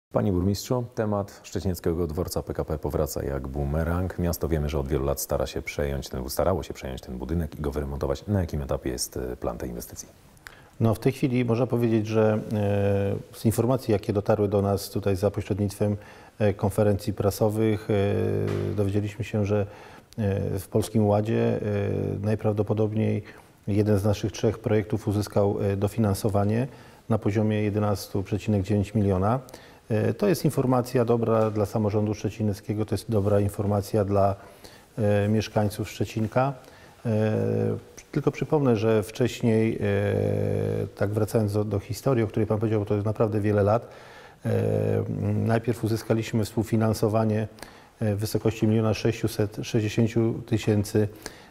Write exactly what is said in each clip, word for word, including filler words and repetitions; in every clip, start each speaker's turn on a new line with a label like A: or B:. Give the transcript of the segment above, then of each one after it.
A: Panie burmistrzu, temat szczecińskiego dworca P K P powraca jak bumerang. Miasto wiemy, że od wielu lat stara się przejąć ten, starało się przejąć ten budynek i go wyremontować. Na jakim etapie jest plan tej inwestycji?
B: No w tej chwili można powiedzieć, że z informacji, jakie dotarły do nas tutaj za pośrednictwem konferencji prasowych, dowiedzieliśmy się, że w Polskim Ładzie najprawdopodobniej jeden z naszych trzech projektów uzyskał dofinansowanie na poziomie jedenaście przecinek dziewięć miliona. To jest informacja dobra dla samorządu szczecińskiego, to jest dobra informacja dla e, mieszkańców Szczecinka. E, tylko przypomnę, że wcześniej, e, tak wracając do, do historii, o której Pan powiedział, to jest naprawdę wiele lat, e, najpierw uzyskaliśmy współfinansowanie w wysokości miliona sześciuset sześćdziesięciu tysięcy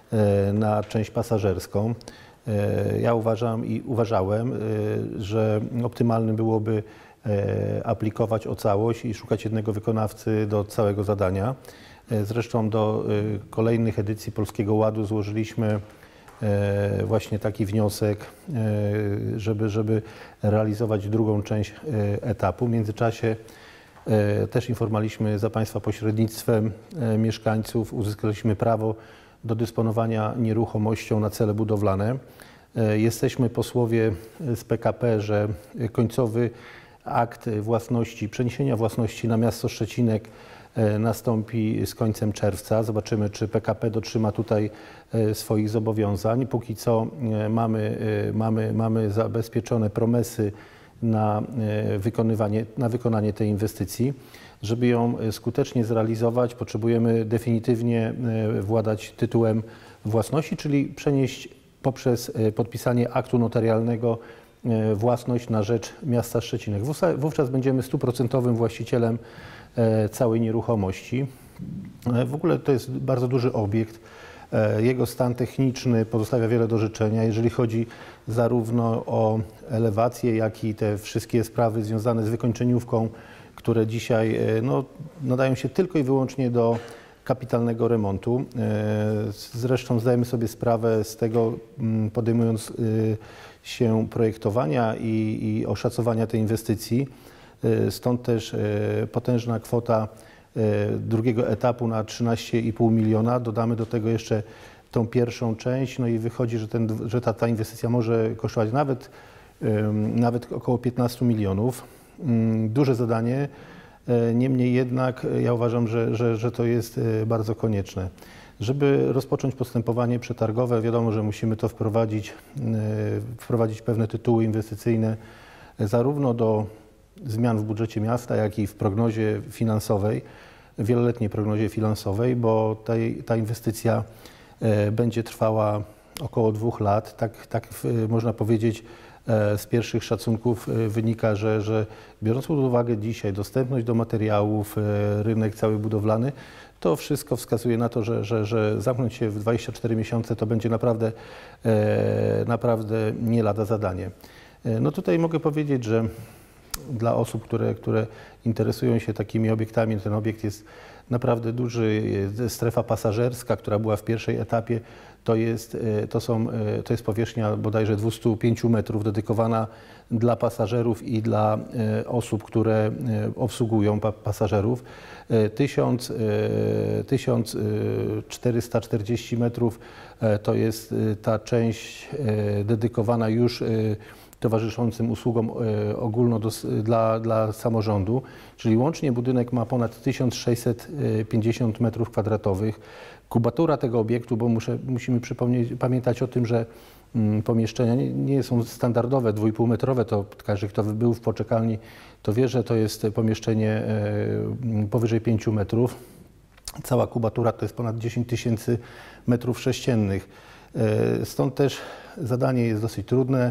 B: na część pasażerską. E, ja uważam i uważałem, e, że optymalnym byłoby aplikować o całość i szukać jednego wykonawcy do całego zadania. Zresztą do kolejnych edycji Polskiego Ładu złożyliśmy właśnie taki wniosek, żeby, żeby realizować drugą część etapu. W międzyczasie też informowaliśmy za Państwa pośrednictwem mieszkańców, uzyskaliśmy prawo do dysponowania nieruchomością na cele budowlane. Jesteśmy posłowie z P K P, że końcowy akt własności, przeniesienia własności na miasto Szczecinek nastąpi z końcem czerwca. Zobaczymy, czy P K P dotrzyma tutaj swoich zobowiązań. Póki co mamy, mamy, mamy zabezpieczone promesy na wykonywanie, na wykonanie tej inwestycji. Żeby ją skutecznie zrealizować, potrzebujemy definitywnie władać tytułem własności, czyli przenieść poprzez podpisanie aktu notarialnego własność na rzecz miasta Szczecinek. Wówczas będziemy stuprocentowym właścicielem całej nieruchomości. W ogóle to jest bardzo duży obiekt. Jego stan techniczny pozostawia wiele do życzenia, jeżeli chodzi zarówno o elewację, jak i te wszystkie sprawy związane z wykończeniówką, które dzisiaj no, nadają się tylko i wyłącznie do kapitalnego remontu. Zresztą zdajemy sobie sprawę z tego, podejmując się projektowania i, i oszacowania tej inwestycji. Stąd też potężna kwota drugiego etapu na trzynaście i pół miliona. Dodamy do tego jeszcze tą pierwszą część, no i wychodzi, że, ten, że ta, ta inwestycja może kosztować nawet, nawet około piętnaście milionów. Duże zadanie, niemniej jednak ja uważam, że, że, że to jest bardzo konieczne. Żeby rozpocząć postępowanie przetargowe, wiadomo, że musimy to wprowadzić, wprowadzić pewne tytuły inwestycyjne zarówno do zmian w budżecie miasta, jak i w prognozie finansowej, wieloletniej prognozie finansowej, bo tej, ta inwestycja będzie trwała około dwóch lat. Tak, tak można powiedzieć, z pierwszych szacunków wynika, że, że biorąc pod uwagę dzisiaj dostępność do materiałów, rynek cały budowlany, to wszystko wskazuje na to, że, że, że zamknąć się w dwadzieścia cztery miesiące to będzie naprawdę, e, naprawdę nie lada zadanie. E, no tutaj mogę powiedzieć, że dla osób, które, które interesują się takimi obiektami, ten obiekt jest naprawdę duży. Strefa pasażerska, która była w pierwszej etapie, to jest, to są, to jest powierzchnia bodajże dwieście pięć metrów dedykowana dla pasażerów i dla osób, które obsługują pasażerów. tysiąc czterysta czterdzieści metrów to jest ta część dedykowana już towarzyszącym usługom ogólno dla, dla samorządu, czyli łącznie budynek ma ponad tysiąc sześćset pięćdziesiąt metrów kwadratowych. Kubatura tego obiektu, bo muszę, musimy przypomnieć, pamiętać o tym, że mm, pomieszczenia nie, nie są standardowe, dwuipółmetrowe, to każdy, kto był w poczekalni, to wie, że to jest pomieszczenie e, powyżej pięciu metrów. Cała kubatura to jest ponad dziesięć tysięcy metrów sześciennych. E, stąd też zadanie jest dosyć trudne.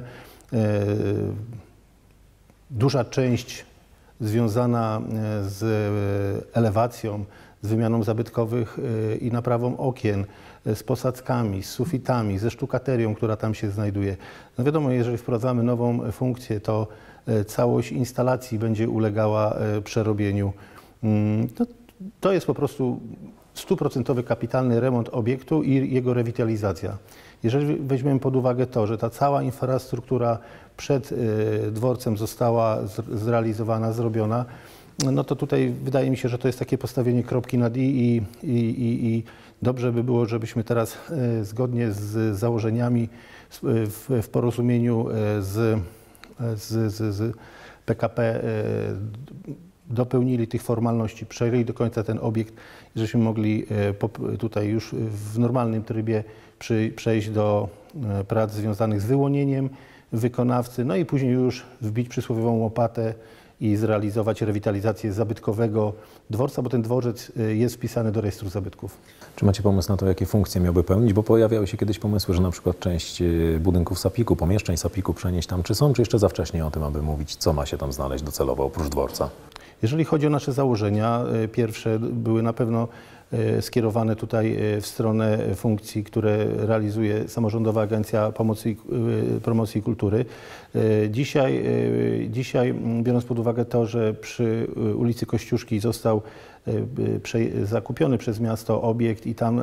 B: Duża część związana z elewacją, z wymianą zabytkowych i naprawą okien, z posadzkami, z sufitami, ze sztukaterią, która tam się znajduje. No wiadomo, jeżeli wprowadzamy nową funkcję, to całość instalacji będzie ulegała przerobieniu. To, to jest po prostu stuprocentowy kapitalny remont obiektu i jego rewitalizacja. Jeżeli weźmiemy pod uwagę to, że ta cała infrastruktura przed dworcem została zrealizowana, zrobiona, no to tutaj wydaje mi się, że to jest takie postawienie kropki nad i i, i, i dobrze by było, żebyśmy teraz zgodnie z założeniami w, w porozumieniu z, z, z, z P K P dopełnili tych formalności, przejęli do końca ten obiekt, żebyśmy mogli tutaj już w normalnym trybie przy, przejść do prac związanych z wyłonieniem wykonawcy, no i później już wbić przysłowiową łopatę i zrealizować rewitalizację zabytkowego dworca, bo ten dworzec jest wpisany do rejestru zabytków.
A: Czy macie pomysł na to, jakie funkcje miałby pełnić? Bo pojawiały się kiedyś pomysły, że na przykład część budynków SAPiK-u, pomieszczeń SAPiK-u przenieść tam. Czy są, czy jeszcze za wcześnie o tym, aby mówić, co ma się tam znaleźć docelowo oprócz dworca?
B: Jeżeli chodzi o nasze założenia, pierwsze były na pewno skierowane tutaj w stronę funkcji, które realizuje Samorządowa Agencja Pomocy i Promocji Kultury. Dzisiaj, dzisiaj, biorąc pod uwagę to, że przy ulicy Kościuszki został zakupiony przez miasto obiekt i tam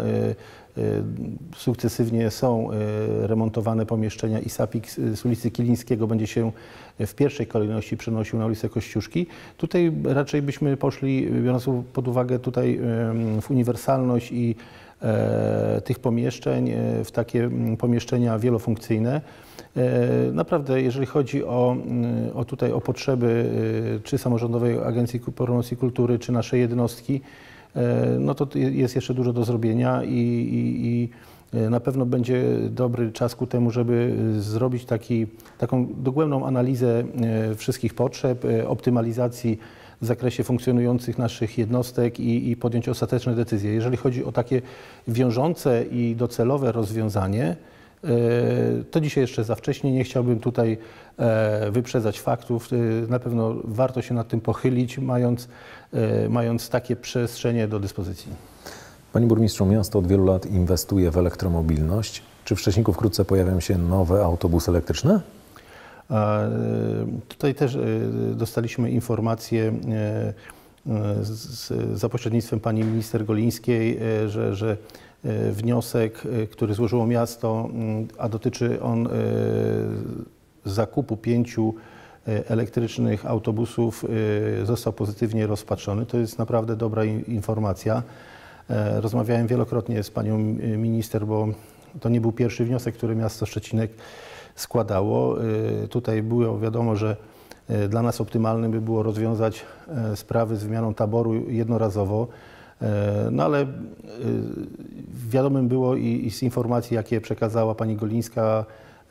B: sukcesywnie są remontowane pomieszczenia i SAPiK z ulicy Kilińskiego będzie się w pierwszej kolejności przenosił na ulicę Kościuszki. Tutaj raczej byśmy poszli, biorąc pod uwagę tutaj w uniwersalność i tych pomieszczeń, w takie pomieszczenia wielofunkcyjne. Naprawdę, jeżeli chodzi o, o tutaj o potrzeby czy Samorządowej Agencji Promocji Kultury, czy naszej jednostki, no to jest jeszcze dużo do zrobienia i, i, i na pewno będzie dobry czas ku temu, żeby zrobić taki, taką dogłębną analizę wszystkich potrzeb, optymalizacji w zakresie funkcjonujących naszych jednostek i, i podjąć ostateczne decyzje. Jeżeli chodzi o takie wiążące i docelowe rozwiązanie, to dzisiaj jeszcze za wcześnie, nie chciałbym tutaj wyprzedzać faktów. Na pewno warto się nad tym pochylić, mając, mając takie przestrzenie do dyspozycji.
A: Panie burmistrzu, miasto od wielu lat inwestuje w elektromobilność. Czy w Szczecinku wkrótce pojawią się nowe autobusy elektryczne?
B: Tutaj też dostaliśmy informację z, za pośrednictwem pani minister Golińskiej, że, że wniosek, który złożyło miasto, a dotyczy on zakupu pięciu elektrycznych autobusów, został pozytywnie rozpatrzony. To jest naprawdę dobra informacja. Rozmawiałem wielokrotnie z panią minister, bo to nie był pierwszy wniosek, który miasto Szczecinek składało. Tutaj było wiadomo, że dla nas optymalnym by było rozwiązać sprawy z wymianą taboru jednorazowo. No ale wiadomym było i, i z informacji, jakie przekazała pani Golińska,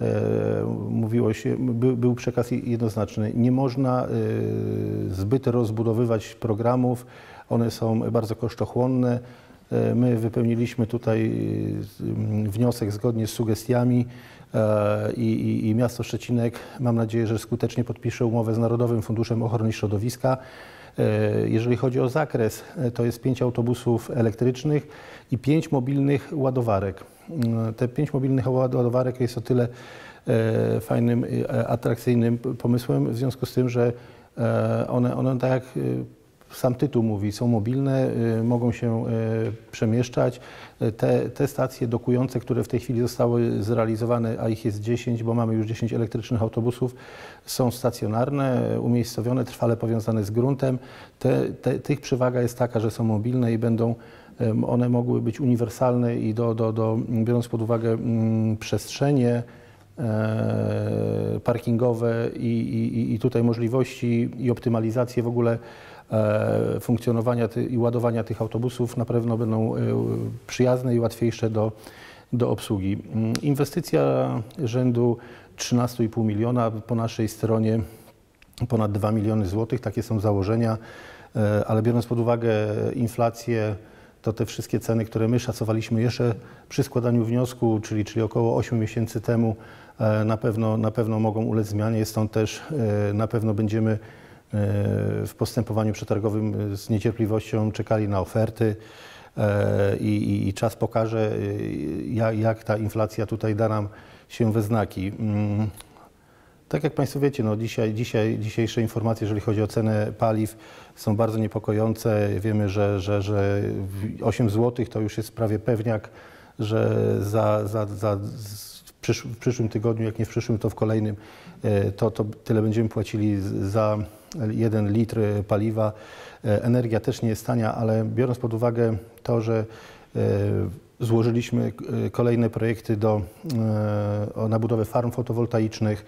B: mówiło się, by, był przekaz jednoznaczny. Nie można zbyt rozbudowywać programów, one są bardzo kosztochłonne. My wypełniliśmy tutaj wniosek zgodnie z sugestiami i, i, i miasto Szczecinek, mam nadzieję, że skutecznie podpisze umowę z Narodowym Funduszem Ochrony Środowiska. Jeżeli chodzi o zakres, to jest pięć autobusów elektrycznych i pięć mobilnych ładowarek. Te pięć mobilnych ładowarek jest o tyle fajnym, atrakcyjnym pomysłem, w związku z tym, że one, one tak jak sam tytuł mówi, są mobilne, mogą się przemieszczać. Te, te stacje dokujące, które w tej chwili zostały zrealizowane, a ich jest dziesięć, bo mamy już dziesięć elektrycznych autobusów, są stacjonarne, umiejscowione, trwale powiązane z gruntem. Te, te, tych przewaga jest taka, że są mobilne i będą one mogły być uniwersalne i do, do, do, biorąc pod uwagę mm, przestrzenie e, parkingowe i, i, i tutaj możliwości i optymalizację w ogóle e, funkcjonowania ty, i ładowania tych autobusów na pewno będą e, przyjazne i łatwiejsze do, do obsługi. Inwestycja rzędu trzynaście i pół miliona, po naszej stronie ponad dwa miliony złotych, takie są założenia, e, ale biorąc pod uwagę inflację, to te wszystkie ceny, które my szacowaliśmy jeszcze przy składaniu wniosku, czyli, czyli około ośmiu miesięcy temu, na pewno, na pewno mogą ulec zmianie. Stąd też na pewno będziemy w postępowaniu przetargowym z niecierpliwością czekali na oferty i, i, i czas pokaże, jak, jak ta inflacja tutaj da nam się we znaki. Tak jak Państwo wiecie, no dzisiaj, dzisiaj, dzisiejsze informacje, jeżeli chodzi o cenę paliw, są bardzo niepokojące. Wiemy, że, że, że osiem złotych to już jest prawie pewniak, że za, za, za, w, przysz, w przyszłym tygodniu, jak nie w przyszłym, to w kolejnym, to, to tyle będziemy płacili za, jeden litr paliwa. Energia też nie jest tania, ale biorąc pod uwagę to, że złożyliśmy kolejne projekty do, na budowę farm fotowoltaicznych,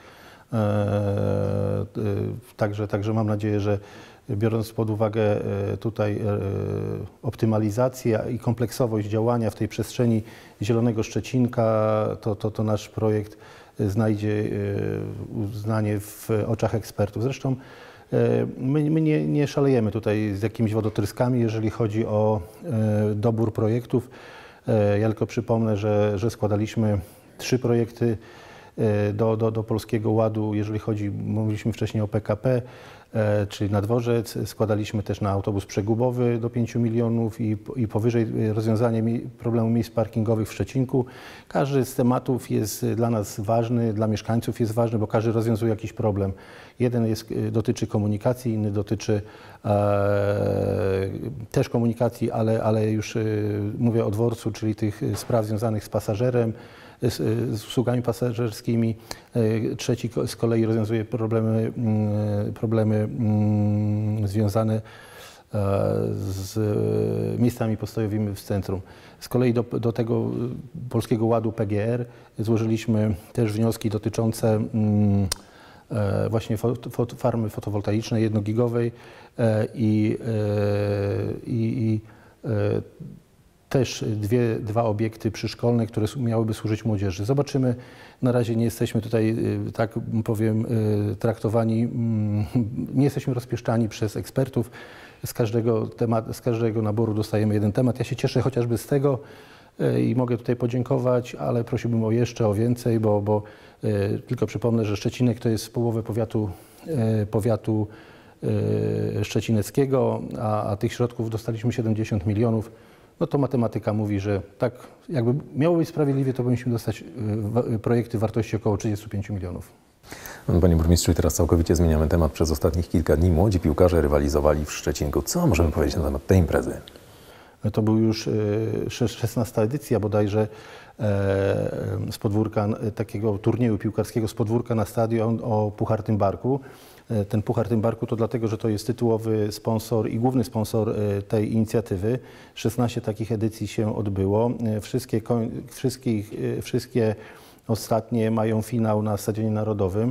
B: także, także mam nadzieję, że biorąc pod uwagę tutaj optymalizację i kompleksowość działania w tej przestrzeni Zielonego Szczecinka, to, to, to nasz projekt znajdzie uznanie w oczach ekspertów. Zresztą my, my nie, nie szalejemy tutaj z jakimiś wodotryskami, jeżeli chodzi o dobór projektów. Ja tylko przypomnę, że, że składaliśmy trzy projekty do, do, do Polskiego Ładu, jeżeli chodzi, mówiliśmy wcześniej o P K P, czyli na dworzec, składaliśmy też na autobus przegubowy do pięciu milionów i, i powyżej rozwiązanie problemu miejsc parkingowych w Szczecinku. Każdy z tematów jest dla nas ważny, dla mieszkańców jest ważny, bo każdy rozwiązuje jakiś problem. Jeden jest, dotyczy komunikacji, inny dotyczy e, też komunikacji, ale, ale już e, mówię o dworcu, czyli tych spraw związanych z pasażerem, z, z usługami pasażerskimi. Trzeci z kolei rozwiązuje problemy, problemy związane z miejscami postojowymi w centrum. Z kolei do, do tego Polskiego Ładu P G R złożyliśmy też wnioski dotyczące właśnie fot, farmy fotowoltaicznej jednogigowej i, i, i też dwie, dwa obiekty przyszkolne, które miałyby służyć młodzieży. Zobaczymy. Na razie nie jesteśmy tutaj, tak powiem, traktowani, nie jesteśmy rozpieszczani przez ekspertów. Z każdego, temat, z każdego naboru dostajemy jeden temat. Ja się cieszę chociażby z tego i mogę tutaj podziękować, ale prosiłbym o jeszcze, o więcej, bo, bo tylko przypomnę, że Szczecinek to jest połowę powiatu, powiatu szczecineckiego, a, a tych środków dostaliśmy siedemdziesiąt milionów. No to matematyka mówi, że tak jakby miało być sprawiedliwie, to powinniśmy dostać projekty wartości około trzydziestu pięciu milionów.
A: Panie burmistrzu, i teraz całkowicie zmieniamy temat. Przez ostatnich kilka dni młodzi piłkarze rywalizowali w Szczecinku. Co możemy powiedzieć na temat tej imprezy?
B: To był już szesnasta edycja bodajże z podwórka, takiego turnieju piłkarskiego z podwórka na stadion o Puchar Tymbarku. Ten Puchar Tymbarku to dlatego, że to jest tytułowy sponsor i główny sponsor tej inicjatywy. szesnaście takich edycji się odbyło. Wszystkie, wszystkie, wszystkie ostatnie mają finał na Stadionie Narodowym.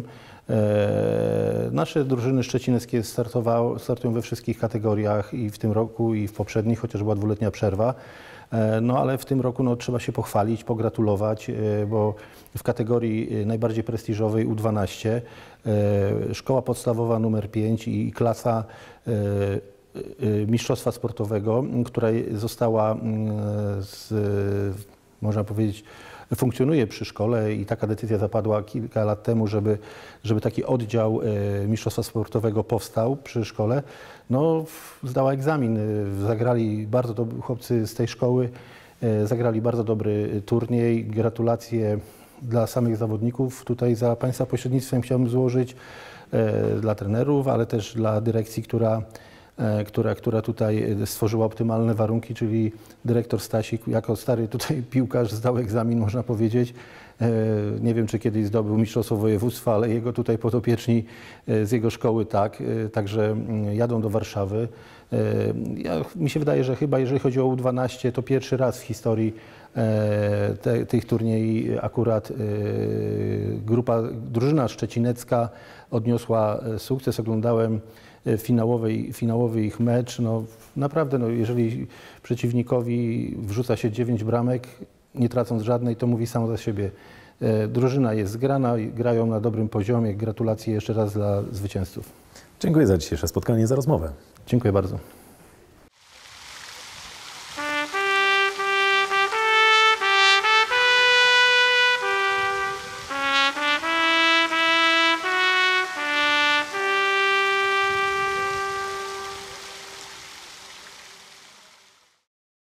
B: Nasze drużyny szczecineckie startowały, startują we wszystkich kategoriach i w tym roku, i w poprzednich, chociaż była dwuletnia przerwa. No ale w tym roku no, trzeba się pochwalić, pogratulować, bo w kategorii najbardziej prestiżowej U dwanaście szkoła podstawowa numer pięć i klasa mistrzostwa sportowego, która została, z, można powiedzieć, funkcjonuje przy szkole i taka decyzja zapadła kilka lat temu, żeby, żeby taki oddział mistrzostwa sportowego powstał przy szkole. No, zdała egzamin, zagrali bardzo dobrzy chłopcy z tej szkoły, zagrali bardzo dobry turniej. Gratulacje dla samych zawodników. Tutaj za Państwa pośrednictwem chciałbym złożyć dla trenerów, ale też dla dyrekcji, która Która, która tutaj stworzyła optymalne warunki, czyli dyrektor Stasik, jako stary tutaj piłkarz zdał egzamin, można powiedzieć. Nie wiem, czy kiedyś zdobył mistrzostwo województwa, ale jego tutaj podopieczni z jego szkoły tak, także jadą do Warszawy. Ja, mi się wydaje, że chyba jeżeli chodzi o U dwanaście, to pierwszy raz w historii te, tych turniejów akurat grupa, drużyna szczecinecka odniosła sukces. Oglądałem finałowy, finałowy ich mecz. No, naprawdę, no, jeżeli przeciwnikowi wrzuca się dziewięć bramek, nie tracąc żadnej, to mówi samo za siebie. Drużyna jest zgrana, grają na dobrym poziomie. Gratulacje jeszcze raz dla zwycięzców.
A: Dziękuję za dzisiejsze spotkanie, za rozmowę.
B: Dziękuję bardzo.